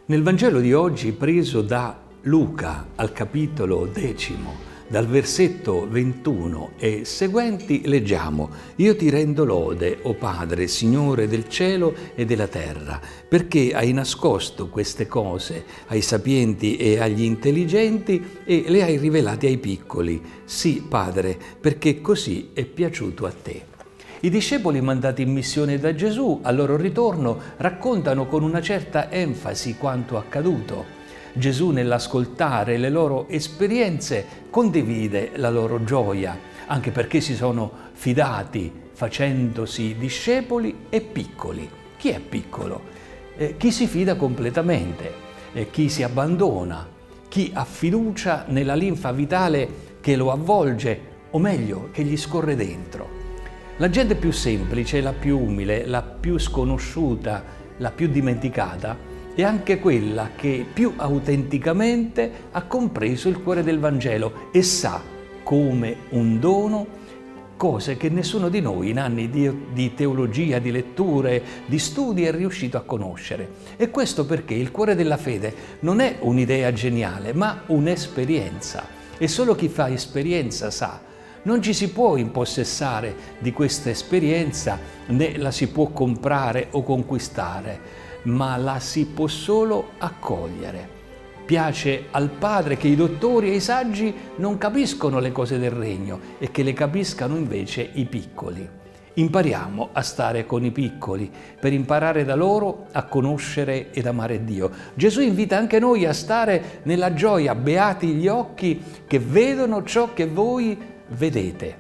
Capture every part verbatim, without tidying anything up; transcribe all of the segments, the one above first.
Nel Vangelo di oggi, preso da Luca al capitolo decimo, dal versetto ventuno e seguenti, leggiamo: «Io ti rendo lode, o Padre, Signore del cielo e della terra, perché hai nascosto queste cose ai sapienti e agli intelligenti e le hai rivelate ai piccoli. Sì, Padre, perché così è piaciuto a te». I discepoli mandati in missione da Gesù, al loro ritorno, raccontano con una certa enfasi quanto accaduto. Gesù, nell'ascoltare le loro esperienze, condivide la loro gioia, anche perché si sono fidati, facendosi discepoli e piccoli. Chi è piccolo? Eh, chi si fida completamente, eh, chi si abbandona, chi ha fiducia nella linfa vitale che lo avvolge, o meglio, che gli scorre dentro. La gente più semplice, la più umile, la più sconosciuta, la più dimenticata, è anche quella che più autenticamente ha compreso il cuore del Vangelo e sa, come un dono, cose che nessuno di noi in anni di, di teologia, di letture, di studi è riuscito a conoscere. E questo perché il cuore della fede non è un'idea geniale, ma un'esperienza. E solo chi fa esperienza sa. Non ci si può impossessare di questa esperienza, né la si può comprare o conquistare, ma la si può solo accogliere. Piace al Padre che i dottori e i saggi non capiscono le cose del regno e che le capiscano invece i piccoli. Impariamo a stare con i piccoli per imparare da loro a conoscere ed amare Dio. Gesù invita anche noi a stare nella gioia, beati gli occhi che vedono ciò che voi vedete.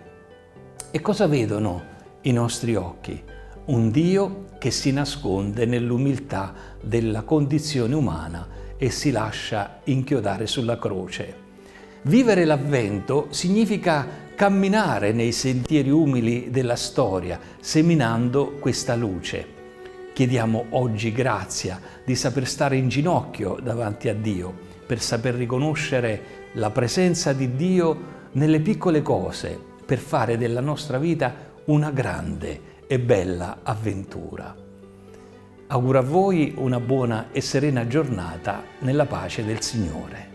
E cosa vedono i nostri occhi? Un Dio che si nasconde nell'umiltà della condizione umana e si lascia inchiodare sulla croce. Vivere l'Avvento significa camminare nei sentieri umili della storia, seminando questa luce. Chiediamo oggi grazia di saper stare in ginocchio davanti a Dio, per saper riconoscere la presenza di Dio nelle piccole cose, per fare della nostra vita una grande e bella avventura. Auguro a voi una buona e serena giornata nella pace del Signore.